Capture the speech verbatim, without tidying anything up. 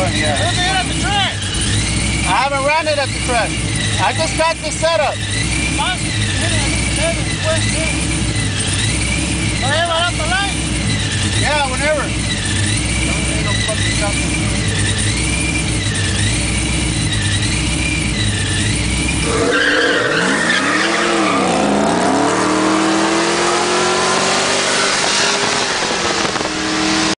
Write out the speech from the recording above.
one, yeah. Where's it at the track? I haven't ran it at the track. I just got the setup. Must